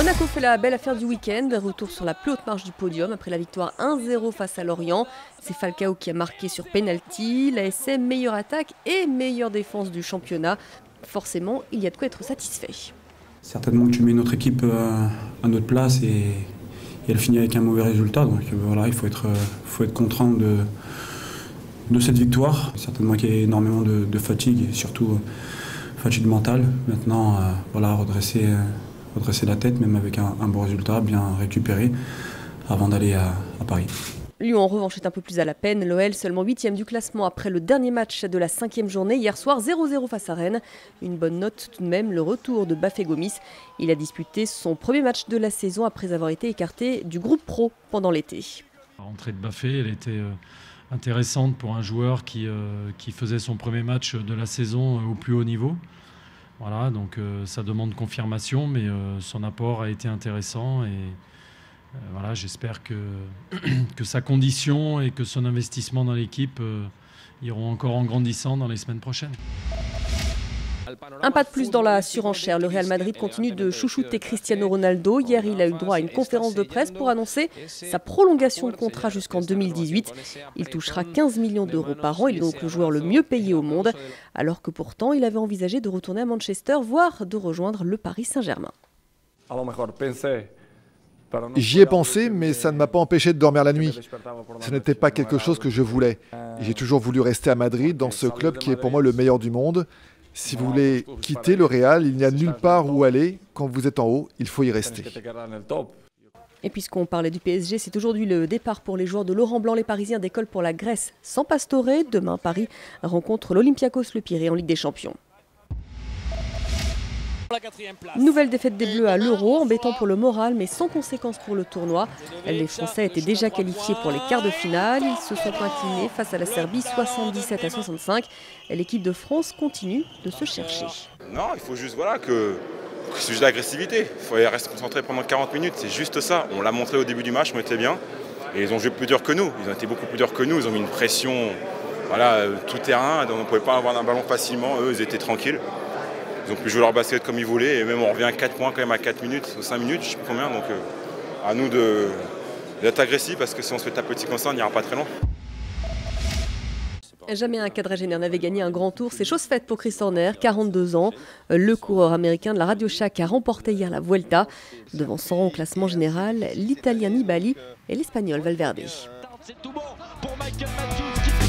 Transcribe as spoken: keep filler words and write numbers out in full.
Monaco fait la belle affaire du week-end, retour sur la plus haute marche du podium après la victoire un zéro face à Lorient. C'est Falcao qui a marqué sur penalty, l'A S M meilleure attaque et meilleure défense du championnat. Forcément, il y a de quoi être satisfait. Certainement que tu mets notre équipe à notre place et, et elle finit avec un mauvais résultat. Donc voilà, il faut être, faut être content de, de cette victoire. Certainement qu'il y a énormément de, de fatigue et surtout fatigue mentale. Maintenant, euh, voilà, redresser, redresser la tête, même avec un, un bon résultat, bien récupéré avant d'aller à, à Paris. Lyon en revanche est un peu plus à la peine. L'O L seulement huitième du classement après le dernier match de la cinquième journée. Hier soir zéro zéro face à Rennes. Une bonne note tout de même, le retour de Bafé Gomis. Il a disputé son premier match de la saison après avoir été écarté du groupe pro pendant l'été. La rentrée de Bafé, elle était intéressante pour un joueur qui, euh, qui faisait son premier match de la saison au plus haut niveau. Voilà, donc euh, ça demande confirmation, mais euh, son apport a été intéressant et Euh, voilà, j'espère que, que sa condition et que son investissement dans l'équipe euh, iront encore en grandissant dans les semaines prochaines. Un pas de plus dans la surenchère. Le Real Madrid continue de chouchouter Cristiano Ronaldo. Hier, il a eu droit à une conférence de presse pour annoncer sa prolongation de contrat jusqu'en deux mille dix-huit. Il touchera quinze millions d'euros par an. Il est donc le joueur le mieux payé au monde. Alors que pourtant, il avait envisagé de retourner à Manchester, voire de rejoindre le Paris Saint-Germain. J'y ai pensé, mais ça ne m'a pas empêché de dormir la nuit. Ce n'était pas quelque chose que je voulais. J'ai toujours voulu rester à Madrid, dans ce club qui est pour moi le meilleur du monde. Si vous voulez quitter le Real, il n'y a nulle part où aller. Quand vous êtes en haut, il faut y rester. Et puisqu'on parlait du P S G, c'est aujourd'hui le départ pour les joueurs de Laurent Blanc. Les Parisiens décollent pour la Grèce sans Pastore. Demain, Paris rencontre l'Olympiakos Le Pirée en Ligue des Champions. Nouvelle défaite des Bleus à l'Euro, embêtant pour le moral mais sans conséquence pour le tournoi. Les Français étaient déjà qualifiés pour les quarts de finale. Ils se sont inclinés face à la Serbie soixante-dix-sept à soixante-cinq. L'équipe de France continue de se chercher. Non, il faut juste voilà, que, que c'est juste l'agressivité. Il faut rester concentré pendant quarante minutes, c'est juste ça. On l'a montré au début du match, on était bien. Et ils ont joué plus dur que nous, ils ont été beaucoup plus durs que nous. Ils ont mis une pression voilà, tout terrain, donc on ne pouvait pas avoir un ballon facilement. Eux, ils étaient tranquilles. Ils ont pu jouer leur basket comme ils voulaient et même on revient à quatre points quand même à quatre minutes ou cinq minutes, je ne sais plus combien. Donc euh, à nous d'être agressifs parce que si on se fait taper petit comme ça, on n'ira pas très loin. Jamais un quadragénaire n'avait gagné un grand tour. C'est chose faite pour Chris Horner, quarante-deux ans. Le coureur américain de la Radio Shack a remporté hier la Vuelta. Devant son rang au classement général, l'Italien Nibali et l'Espagnol Valverde. C'est tout bon pour Michael Matthews.